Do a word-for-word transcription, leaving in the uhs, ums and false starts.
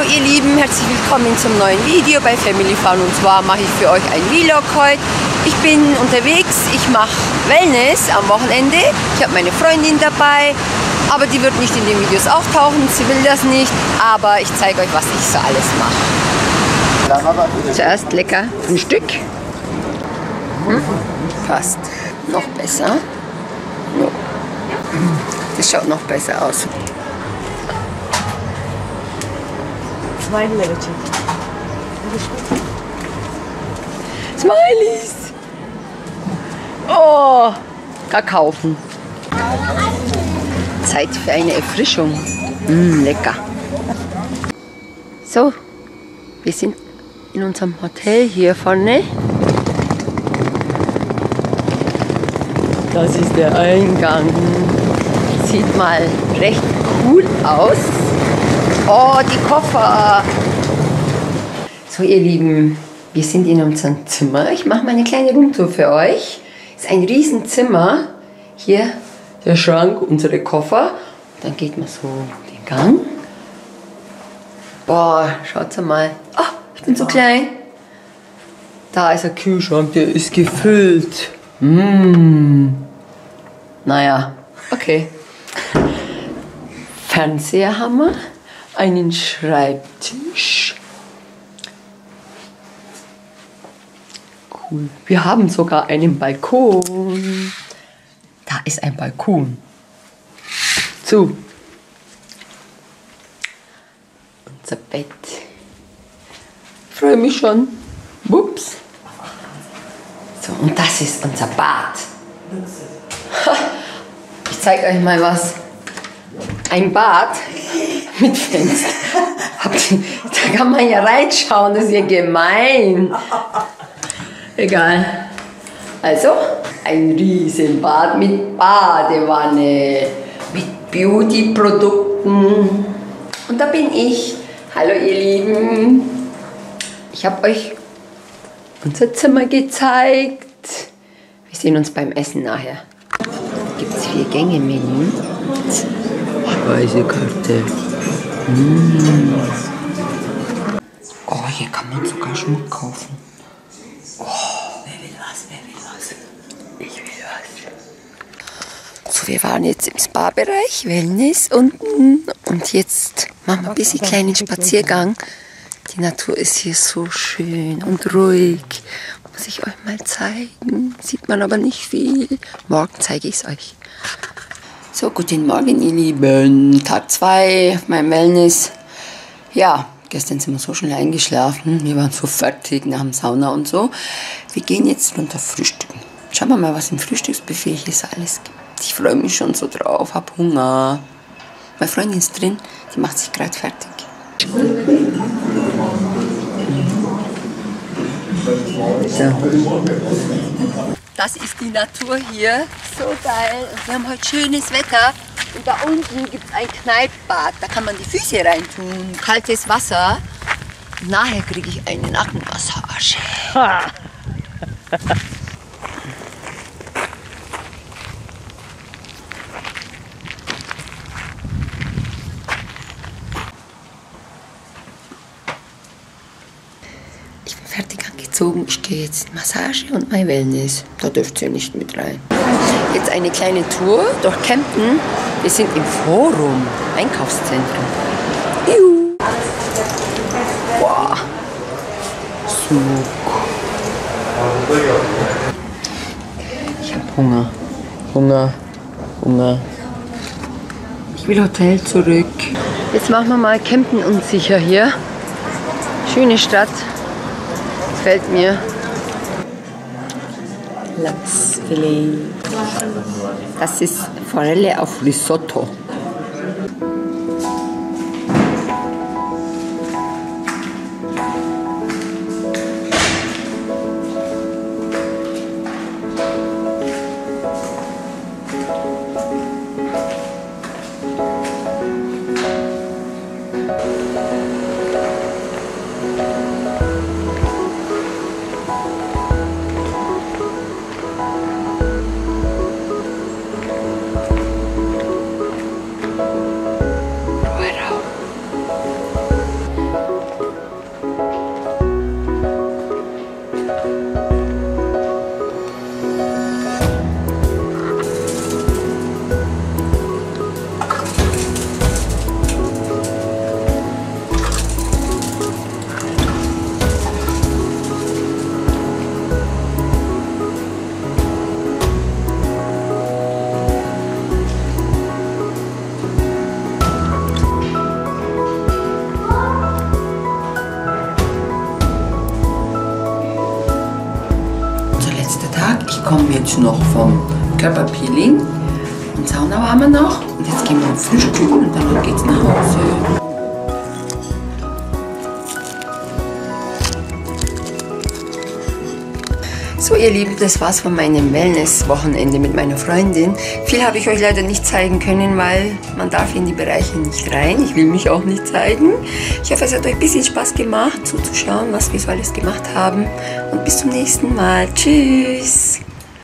ihr Lieben, herzlich willkommen zum neuen Video bei Family Fun. Und zwar mache ich für euch ein Vlog heute. Ich bin unterwegs, ich mache Wellness am Wochenende. Ich habe meine Freundin dabei, aber die wird nicht in den Videos auftauchen, sie will das nicht. Aber ich zeige euch, was ich so alles mache. Zuerst lecker Frühstück. Hm, passt. Noch besser. No. Das schaut noch besser aus. Smileys! Oh, Kakaufen. Zeit für eine Erfrischung. Mm, lecker. So, wir sind in unserem Hotel hier vorne. Das ist der Eingang. Sieht mal recht cool aus. Oh, die Koffer. So, ihr Lieben, wir sind in unserem Zimmer. Ich mache mal eine kleine Rundtour für euch. Es ist ein Riesenzimmer. Hier der Schrank, unsere Koffer. Dann geht man so den Gang. Boah, schaut mal. Oh, ich bin so klein. Da ist ein Kühlschrank, der ist gefüllt. Mmh. Naja, okay. Fernseher haben wir. Einen Schreibtisch. Cool. Wir haben sogar einen Balkon. Da ist ein Balkon. So. Unser Bett. Ich freue mich schon. Ups. So, und das ist unser Bad. Ich zeige euch mal was. Ein Bad mit Fenster. Da kann man ja reinschauen, das ist ja gemein. Egal. Also, ein Riesenbad mit Badewanne, mit Beauty-Produkten. Und da bin ich. Hallo ihr Lieben. Ich habe euch unser Zimmer gezeigt. Wir sehen uns beim Essen nachher. Gibt es vier Gänge-Menü. Speisekarte. Mmh. Oh, hier kann man sogar Schmuck kaufen. Oh. Wer will was, wer will was? Ich will was. So, wir waren jetzt im Spa-Bereich, Wellness unten. Und jetzt machen wir ein bisschen kleinen Spaziergang. Die Natur ist hier so schön und ruhig. Muss ich euch mal zeigen. Sieht man aber nicht viel. Morgen zeige ich es euch. So, guten Morgen, ihr Lieben. Tag zwei auf meinem Wellness. Ja, gestern sind wir so schnell eingeschlafen. Wir waren so fertig nach dem Sauna und so. Wir gehen jetzt runter frühstücken. Schauen wir mal, was im Frühstücksbuffet hier so alles gibt. Ich freue mich schon so drauf, hab Hunger. Meine Freundin ist drin, die macht sich gerade fertig. So. Das ist die Natur hier, so geil. Wir haben heute schönes Wetter und da unten gibt es ein Kneippbad. Da kann man die Füße reintun, kaltes Wasser. Und nachher kriege ich eine Nackenmassage. Ich bin fertig angezogen. Ich gehe jetzt in Massage und mein Wellness. Da dürft ihr nicht mit rein. Jetzt eine kleine Tour durch Kempten. Wir sind im Forum, Einkaufszentrum. Juhu. Wow. So. Ich habe Hunger. Hunger. Hunger. Ich will Hotel zurück. Jetzt machen wir mal Kempten unsicher hier. Schöne Stadt. Gefällt mir. Lachsfilet. Das ist Forelle auf Risotto. kommen jetzt noch vom Körperpeeling und Sauna waren wir noch. Und jetzt gehen wir frühstücken und dann geht's nach Hause. So ihr Lieben, das war's von meinem Wellness-Wochenende mit meiner Freundin. Viel habe ich euch leider nicht zeigen können, weil man darf in die Bereiche nicht rein. Ich will mich auch nicht zeigen. Ich hoffe, es hat euch ein bisschen Spaß gemacht, zuzuschauen, was wir so alles gemacht haben. Und bis zum nächsten Mal. Tschüss!